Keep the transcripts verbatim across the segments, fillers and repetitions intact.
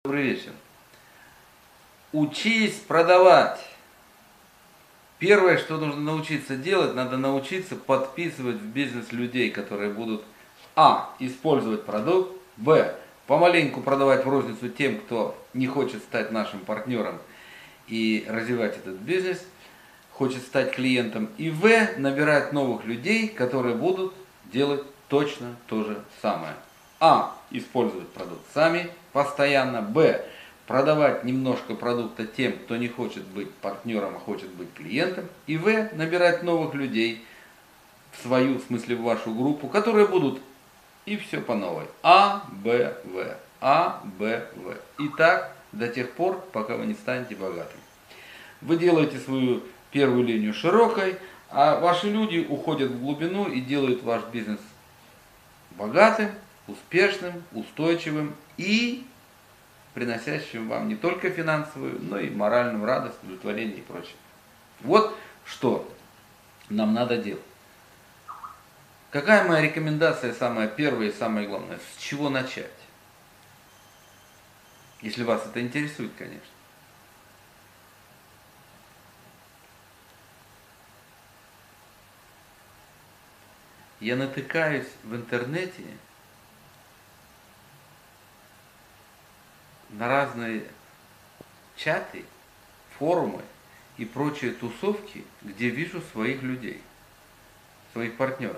Добрый вечер. Учись продавать. Первое, что нужно научиться делать, надо научиться подписывать в бизнес людей, которые будут а. использовать продукт, б. помаленьку продавать в розницу тем, кто не хочет стать нашим партнером и развивать этот бизнес, хочет стать клиентом, и в. набирать новых людей, которые будут делать точно то же самое. А. Использовать продукт сами постоянно. Б. Продавать немножко продукта тем, кто не хочет быть партнером, а хочет быть клиентом. И В. Набирать новых людей в свою, в смысле в вашу группу, которые будут и все по новой. А, Б, В. А, Б, В. И так до тех пор, пока вы не станете богатым. Вы делаете свою первую линию широкой, а ваши люди уходят в глубину и делают ваш бизнес богатым, успешным, устойчивым и приносящим вам не только финансовую, но и моральную радость, удовлетворение и прочее. Вот что нам надо делать. Какая моя рекомендация, самая первая и самое главное? С чего начать? Если вас это интересует, конечно. Я натыкаюсь в интернете на разные чаты, форумы и прочие тусовки, где вижу своих людей, своих партнеров.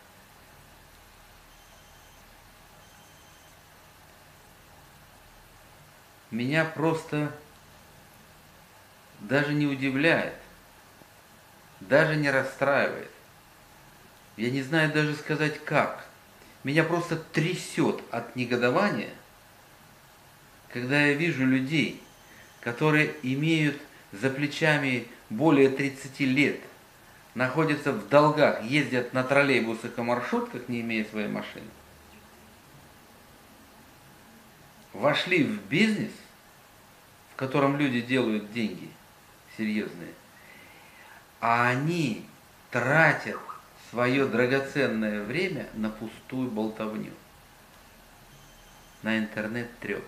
Меня просто даже не удивляет, даже не расстраивает. Я не знаю даже сказать как. Меня просто трясет от негодования, когда я вижу людей, которые имеют за плечами более тридцати лет, находятся в долгах, ездят на троллейбусах и маршрутках, не имея своей машины, вошли в бизнес, в котором люди делают деньги серьезные, а они тратят свое драгоценное время на пустую болтовню, на интернет-треп.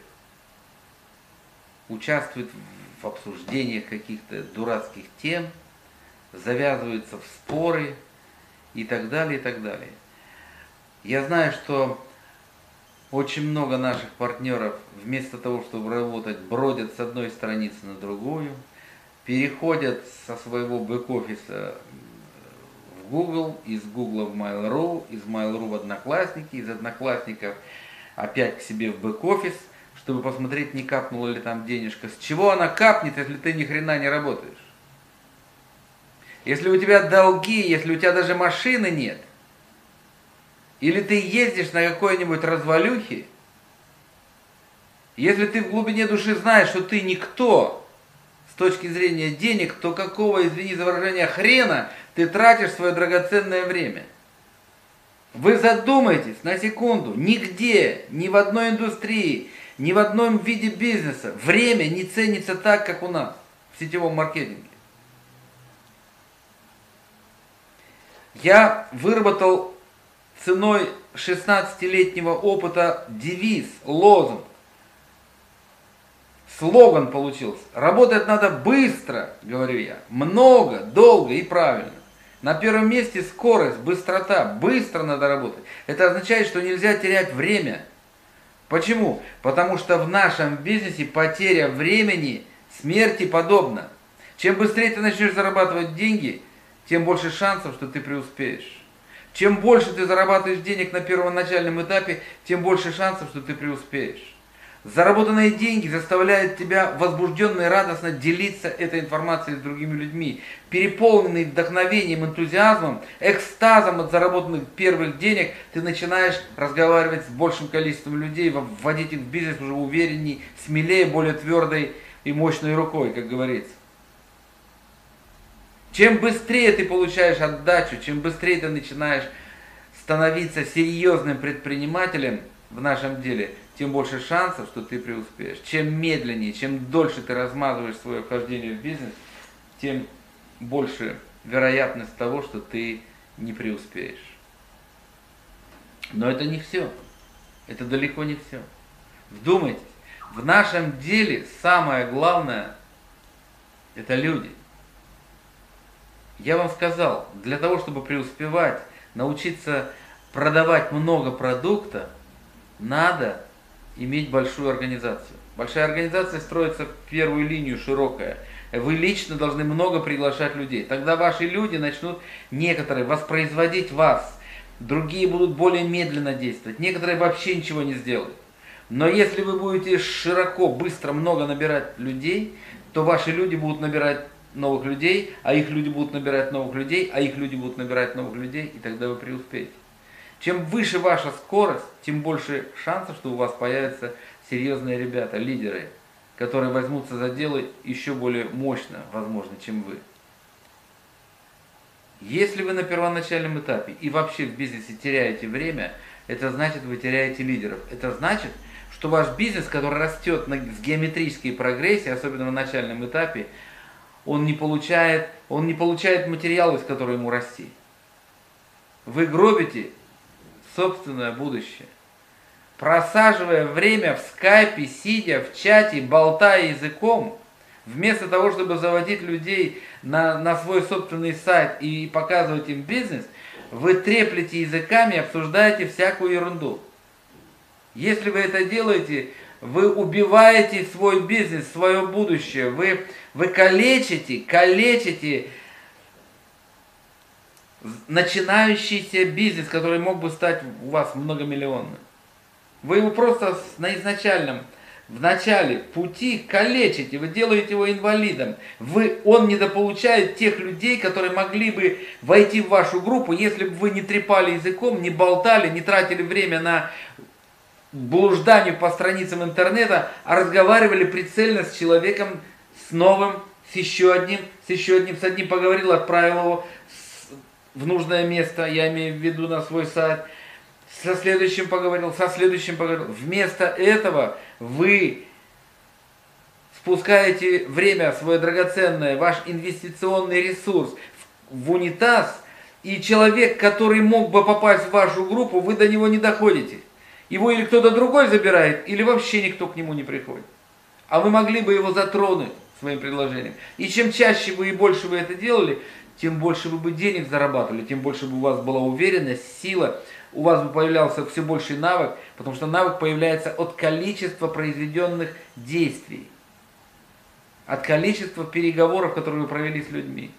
Участвуют в обсуждениях каких-то дурацких тем, завязываются в споры и так далее, и так далее. Я знаю, что очень много наших партнеров вместо того, чтобы работать, бродят с одной страницы на другую, переходят со своего бэк-офиса в Google, из Google в Mail.ru, из Mail.ru в Одноклассники, из Одноклассников опять к себе в бэк-офис, чтобы посмотреть, не капнула ли там денежка. С чего она капнет, если ты ни хрена не работаешь? Если у тебя долги, если у тебя даже машины нет, или ты ездишь на какой-нибудь развалюхе, если ты в глубине души знаешь, что ты никто с точки зрения денег, то какого, извини за выражение, хрена ты тратишь свое драгоценное время? Вы задумайтесь на секунду, нигде, ни в одной индустрии, ни в одном виде бизнеса время не ценится так, как у нас в сетевом маркетинге. Я выработал ценой шестнадцатилетнего опыта девиз, лозунг, слоган получился. Работать надо быстро, говорю я, много, долго и правильно. На первом месте скорость, быстрота, быстро надо работать. Это означает, что нельзя терять время. Почему? Потому что в нашем бизнесе потеря времени смерти подобна. Чем быстрее ты начнешь зарабатывать деньги, тем больше шансов, что ты преуспеешь. Чем больше ты зарабатываешь денег на первоначальном этапе, тем больше шансов, что ты преуспеешь. Заработанные деньги заставляют тебя возбужденно и радостно делиться этой информацией с другими людьми. Переполненный вдохновением, энтузиазмом, экстазом от заработанных первых денег, ты начинаешь разговаривать с большим количеством людей, вводить их в бизнес уже уверенней, смелее, более твердой и мощной рукой, как говорится. Чем быстрее ты получаешь отдачу, чем быстрее ты начинаешь становиться серьезным предпринимателем в нашем деле, тем больше шансов, что ты преуспеешь. Чем медленнее, чем дольше ты размазываешь свое вхождение в бизнес, тем больше вероятность того, что ты не преуспеешь. Но это не все. Это далеко не все. Вдумайтесь, В нашем деле самое главное – это люди. Я вам сказал, для того, чтобы преуспевать, научиться продавать много продукта, надо иметь большую организацию. Большая организация строится в первую линию, широкая. Вы лично должны много приглашать людей. Тогда ваши люди начнут, некоторые, воспроизводить вас. Другие будут более медленно действовать. Некоторые вообще ничего не сделают. Но если вы будете широко, быстро, много набирать людей, то ваши люди будут набирать новых людей, а их люди будут набирать новых людей, а их люди будут набирать новых людей, и тогда вы преуспеете. Чем выше ваша скорость, тем больше шансов, что у вас появятся серьезные ребята, лидеры, которые возьмутся за дело еще более мощно, возможно, чем вы. Если вы на первоначальном этапе и вообще в бизнесе теряете время, это значит, вы теряете лидеров. Это значит, что ваш бизнес, который растет с геометрической прогрессией, особенно на начальном этапе, он не получает, он не получает материал, из которого ему расти. Вы гробите собственное будущее, просаживая время в скайпе, сидя в чате, болтая языком, вместо того, чтобы заводить людей на, на свой собственный сайт и показывать им бизнес, вы треплете языками и обсуждаете всякую ерунду. Если вы это делаете, вы убиваете свой бизнес, свое будущее, вы, вы калечите, калечите начинающийся бизнес, который мог бы стать у вас многомиллионным. Вы его просто на изначальном, в начале пути калечите, вы делаете его инвалидом. Вы, он недополучает тех людей, которые могли бы войти в вашу группу, если бы вы не трепали языком, не болтали, не тратили время на блуждание по страницам интернета, а разговаривали прицельно с человеком, с новым, с еще одним, с еще одним, с одним поговорил, отправил его в нужное место, я имею в виду на свой сайт, со следующим поговорил, со следующим поговорил. Вместо этого вы спускаете время свое драгоценное, ваш инвестиционный ресурс в унитаз, и человек, который мог бы попасть в вашу группу, вы до него не доходите. Его или кто-то другой забирает, или вообще никто к нему не приходит. А вы могли бы его затронуть своим предложением. И чем чаще вы и больше вы это делали, тем больше вы бы денег зарабатывали, тем больше бы у вас была уверенность, сила, у вас бы появлялся все больший навык, потому что навык появляется от количества произведенных действий, от количества переговоров, которые вы провели с людьми.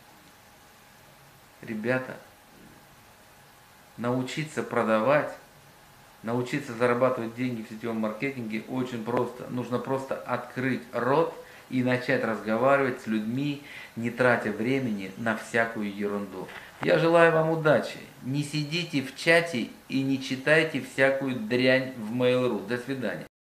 Ребята, научиться продавать, научиться зарабатывать деньги в сетевом маркетинге очень просто. Нужно просто открыть рот и начать разговаривать с людьми, не тратя времени на всякую ерунду. Я желаю вам удачи. Не сидите в чате и не читайте всякую дрянь в Mail точка ру. До свидания.